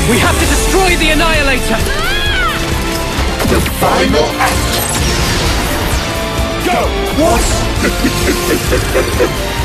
We have to destroy the Annihilator! The final act. Go! What?